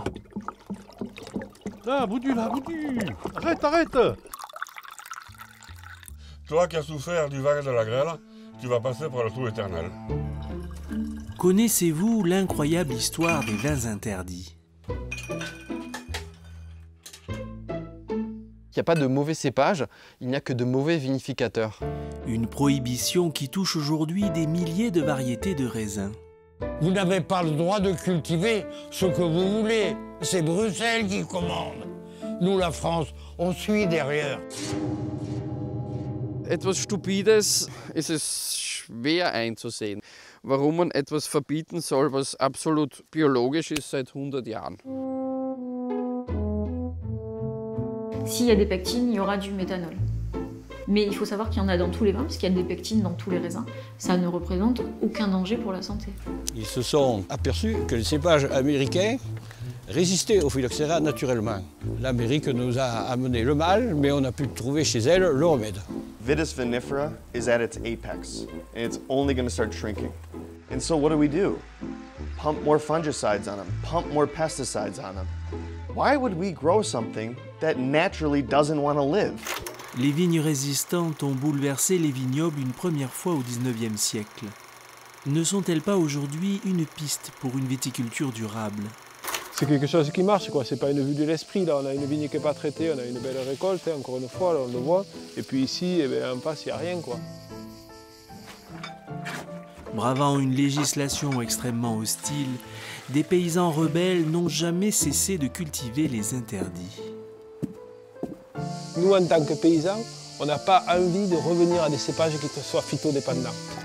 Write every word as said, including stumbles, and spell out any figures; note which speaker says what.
Speaker 1: Là, Boudu, là, Boudu. Arrête, arrête.
Speaker 2: Toi qui as souffert du vague de la grêle, tu vas passer pour le trou éternel.
Speaker 3: Connaissez-vous l'incroyable histoire des vins interdits?
Speaker 4: Il n'y a pas de mauvais cépages, il n'y a que de mauvais vinificateurs.
Speaker 3: Une prohibition qui touche aujourd'hui des milliers de variétés de raisins.
Speaker 5: Vous n'avez pas le droit de cultiver ce que vous voulez. C'est Bruxelles qui commande. Nous, la France, on suit derrière.
Speaker 6: Etwas Stupides ist es schwer einzusehen, warum man etwas verbieten soll, was absolut biologisch ist seit hundert Jahren.
Speaker 7: S'il y a des pectines, il y aura du méthanol. Mais il faut savoir qu'il y en a dans tous les vins, puisqu'il y a des pectines dans tous les raisins. Ça ne représente aucun danger pour la santé.
Speaker 8: Ils se sont aperçus que les cépages américains résistaient au phylloxéra naturellement. L'Amérique nous a amené le mal, mais on a pu trouver chez elle le remède.
Speaker 9: Vitis vinifera is at its apex, and it's only going to start shrinking. And so what do we do? Pump more fungicides on them, pump more pesticides on them. Why would we grow something that naturally doesn't want to live?
Speaker 3: Les vignes résistantes ont bouleversé les vignobles une première fois au dix-neuvième siècle. Ne sont-elles pas aujourd'hui une piste pour une viticulture durable?
Speaker 10: C'est quelque chose qui marche, quoi. C'est pas une vue de l'esprit. Là, on a une vigne qui n'est pas traitée, on a une belle récolte, hein, encore une fois, là, on le voit. Et puis ici, eh bien, en face, il n'y a rien, quoi.
Speaker 3: Bravant une législation extrêmement hostile, des paysans rebelles n'ont jamais cessé de cultiver les interdits.
Speaker 10: Nous, en tant que paysans, on n'a pas envie de revenir à des cépages qui soient phytodépendants.